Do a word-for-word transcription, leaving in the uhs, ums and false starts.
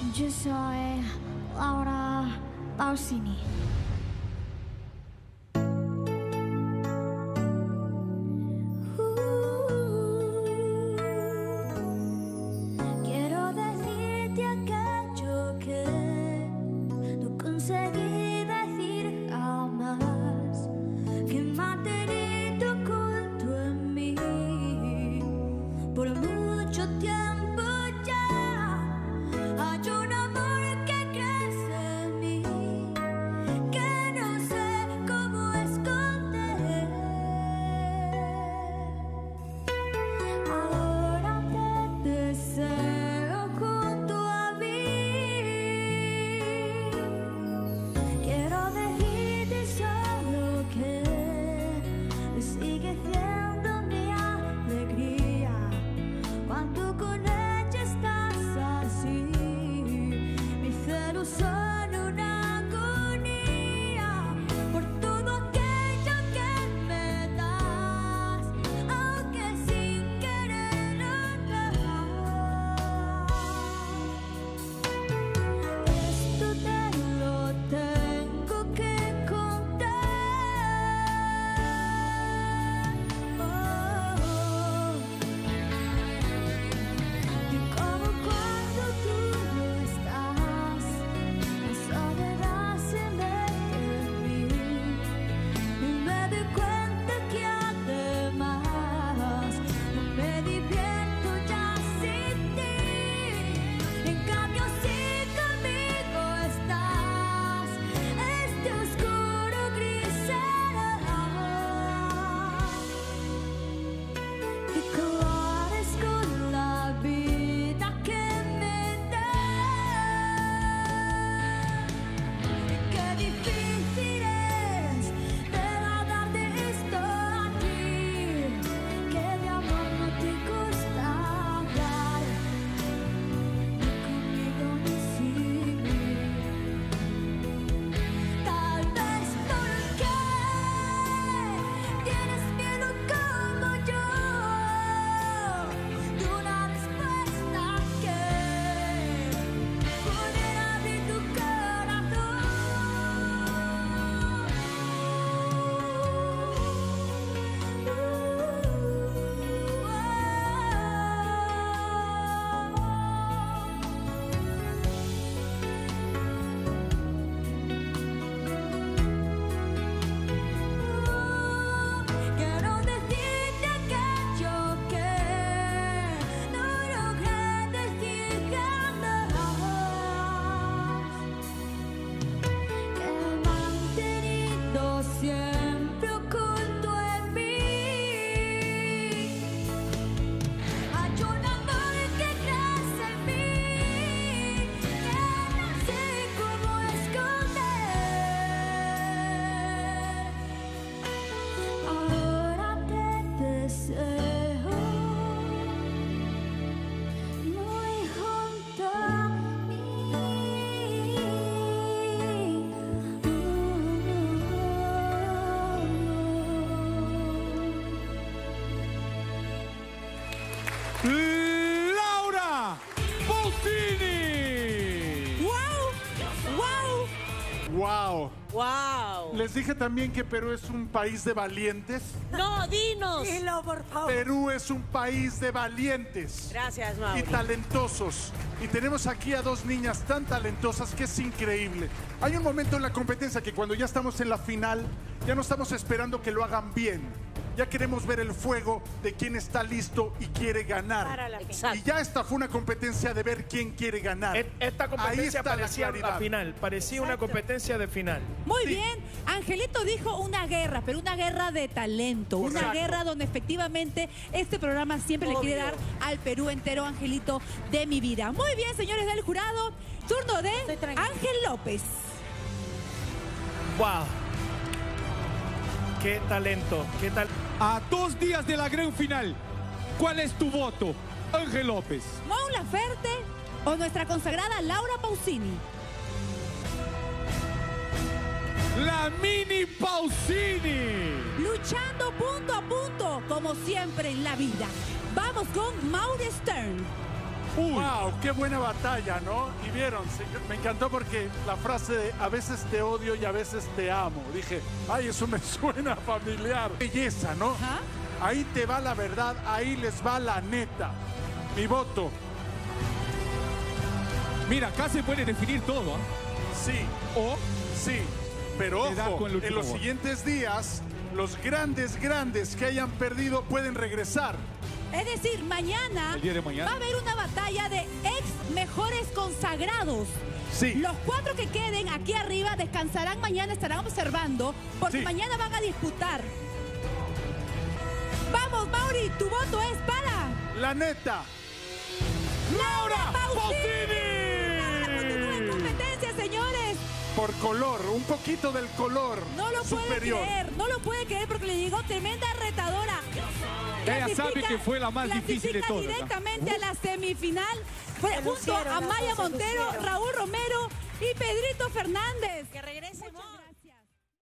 Yo soy Laura Pausini. Quiero decirte aquello que no conseguí decir jamás, que mantenido oculto en mí por mucho tiempo ya. Hay un amor que crece en mí, que no sé cómo esconder. Ahora te deseo junto a mí. Quiero decirte solo que sigue siendo mi alegría cuando con ella estás así. Mis celos son una agonía por todo aquello que me das, aunque sin quererlo nada. Esto te lo tengo que contar. Oh, y como cuando tú no estás, la soledad se mete en mí y me doy cuenta que además no me divierto ya sin ti. En cambio, si conmigo estás, este oscuro gris será y colores con la vida que me das. Qué difícil es darte esto a ti, que de amor no te gusta hablar, ni conmigo ni sin mí. Tal vez porque tienes miedo como yo de una respuesta que pudiera abrir tu corazón. Quiero decirte aquello que no logré decir jamás, que he mantenido siempre oculto en mí. Hay un amor que crece en mí, que no sé cómo esconder. Ahora te deseo muy junto a mí. Laura Pausini. ¡Wow! ¡Wow! Wow. ¡Wow! Les dije también que Perú es un país de valientes. ¡No, dinos! Dilo, por favor. Perú es un país de valientes Gracias, y Mauri. talentosos. Y tenemos aquí a dos niñas tan talentosas que es increíble. Hay un momento en la competencia que cuando ya estamos en la final, ya no estamos esperando que lo hagan bien. Ya queremos ver el fuego de quién está listo y quiere ganar. Para la final. Exacto. Y ya esta fue una competencia de ver quién quiere ganar. Et- Esta Ahí competencia está la parecía la claridad. final, parecía una competencia de final. Muy Sí. bien, Angelito dijo una guerra, pero una guerra de talento, una Correcto. guerra donde efectivamente este programa siempre le quiere dar al Perú entero, Angelito, de mi vida. Muy bien, señores del jurado, turno de Estoy tranquila. Ángel López. ¡Wow! ¡Qué talento! ¡Qué tal! A dos días de la gran final, ¿cuál es tu voto, Ángel López? Mon Laferte o nuestra consagrada Laura Pausini. La Mini Pausini. Luchando punto a punto, como siempre en la vida. Vamos con Mauri Stern. Uy. Wow, qué buena batalla, ¿no? Y vieron, se- me encantó porque la frase de a veces te odio y a veces te amo. Dije, ay, eso me suena familiar. Belleza, ¿no? Ajá. Ahí te va la verdad, ahí les va la neta. Mi voto, Mira, acá se puede definir todo. ¿Ah? sí, O sí. Pero Te da ojo, con el último en los voto. siguientes días, los grandes, grandes que hayan perdido pueden regresar. Es decir, mañana, El día de mañana. va a haber una batalla de ex mejores consagrados. Sí. Los cuatro que queden aquí arriba descansarán mañana, estarán observando, porque Sí. mañana van a disputar. Vamos, Mauri, tu voto es para La neta. Laura Pausini. Pausini. Continúa en competencia, señores. Por color, un poquito del color No lo puede superior. creer, no lo puede creer porque le llegó tremenda retadora. Ella sabe Clasifica- que fue la más difícil de clasifica todas. directamente a la semifinal. Fue Se junto lucieron a las Maya dos, se Montero, lucieron. Raúl Romero y Pedrito Fernández. Que regrese, Muchas Mon. gracias.